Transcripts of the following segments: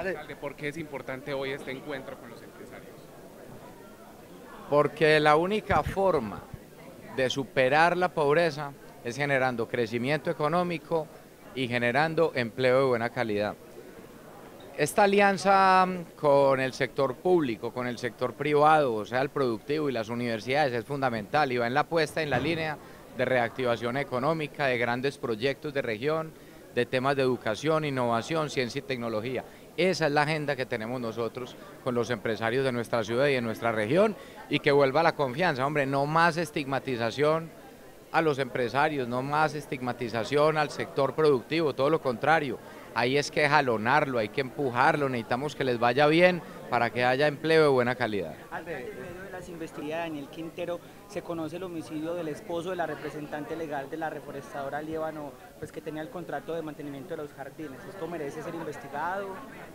Alcalde, ¿por qué es importante hoy este encuentro con los empresarios? Porque la única forma de superar la pobreza es generando crecimiento económico y generando empleo de buena calidad. Esta alianza con el sector público, con el sector privado, o sea, el productivo y las universidades es fundamental y va en la puesta en la línea de reactivación económica, de grandes proyectos de región, de temas de educación, innovación, ciencia y tecnología. Esa es la agenda que tenemos nosotros con los empresarios de nuestra ciudad y de nuestra región y que vuelva la confianza. Hombre, no más estigmatización a los empresarios, no más estigmatización al sector productivo, todo lo contrario. Ahí es que jalonarlo, hay que empujarlo, necesitamos que les vaya bien para que haya empleo de buena calidad. Alcalde, en medio de las investigaciones de Daniel Quintero, se conoce el homicidio del esposo de la representante legal de la reforestadora Líbano, pues que tenía el contrato de mantenimiento de los jardines. ¿Esto merece ser investigado?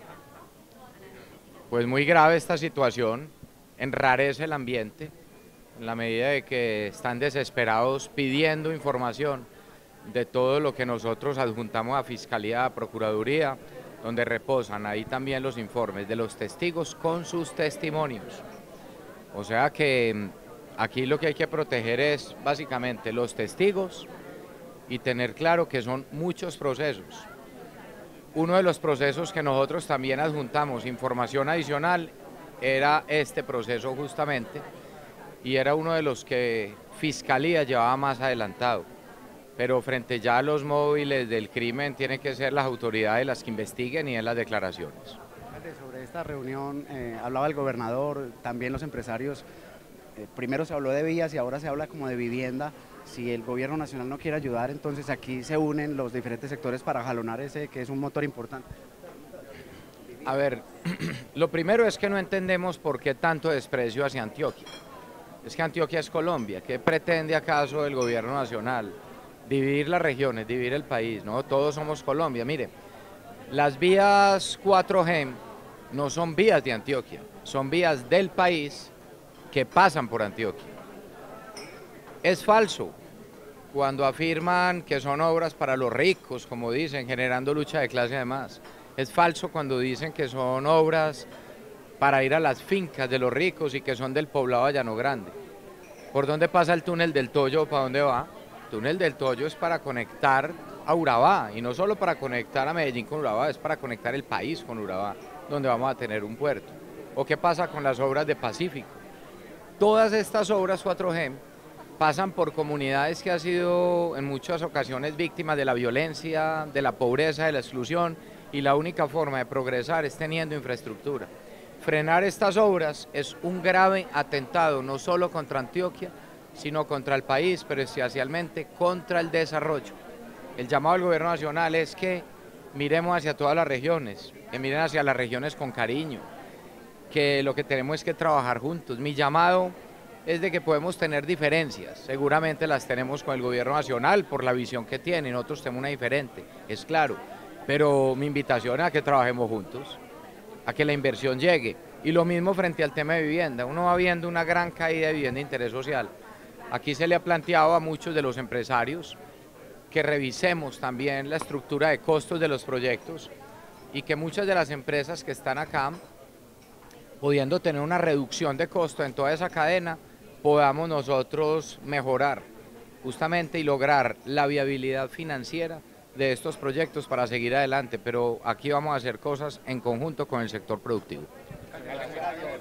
Pues muy grave esta situación, enrarece el ambiente, en la medida de que están desesperados pidiendo información de todo lo que nosotros adjuntamos a Fiscalía, a Procuraduría, donde reposan ahí también los informes de los testigos con sus testimonios. O sea que aquí lo que hay que proteger es básicamente los testigos y tener claro que son muchos procesos. Uno de los procesos que nosotros también adjuntamos información adicional era este proceso justamente y era uno de los que Fiscalía llevaba más adelantado. Pero frente ya a los móviles del crimen tienen que ser las autoridades las que investiguen y en las declaraciones. Sobre esta reunión hablaba el gobernador, también los empresarios. Primero se habló de vías y ahora se habla como de vivienda. Si el gobierno nacional no quiere ayudar, entonces aquí se unen los diferentes sectores para jalonar ese que es un motor importante. A ver, lo primero es que no entendemos por qué tanto desprecio hacia Antioquia. Es que Antioquia es Colombia. ¿Qué pretende acaso el gobierno nacional? Dividir las regiones, dividir el país, ¿no? Todos somos Colombia. Mire, las vías 4G no son vías de Antioquia, son vías del país que pasan por Antioquia. Es falso cuando afirman que son obras para los ricos, como dicen, generando lucha de clase además. Es falso cuando dicen que son obras para ir a las fincas de los ricos y que son del poblado de Llano Grande. ¿Por dónde pasa el túnel del Toyo? ¿Para dónde va? El túnel del Toyo es para conectar a Urabá, y no solo para conectar a Medellín con Urabá, es para conectar el país con Urabá, donde vamos a tener un puerto. ¿O qué pasa con las obras de Pacífico? Todas estas obras 4G pasan por comunidades que han sido en muchas ocasiones víctimas de la violencia, de la pobreza, de la exclusión, y la única forma de progresar es teniendo infraestructura. Frenar estas obras es un grave atentado no solo contra Antioquia, sino contra el país, pero especialmente contra el desarrollo. El llamado al gobierno nacional es que miremos hacia todas las regiones, que miren hacia las regiones con cariño, que lo que tenemos es que trabajar juntos. Mi llamado es de que podemos tener diferencias, seguramente las tenemos con el gobierno nacional por la visión que tiene, nosotros tenemos una diferente, es claro, pero mi invitación es a que trabajemos juntos, a que la inversión llegue. Y lo mismo frente al tema de vivienda, uno va viendo una gran caída de vivienda de interés social. Aquí se le ha planteado a muchos de los empresarios que revisemos también la estructura de costos de los proyectos y que muchas de las empresas que están acá, pudiendo tener una reducción de costo en toda esa cadena, podamos nosotros mejorar justamente y lograr la viabilidad financiera de estos proyectos para seguir adelante, pero aquí vamos a hacer cosas en conjunto con el sector productivo.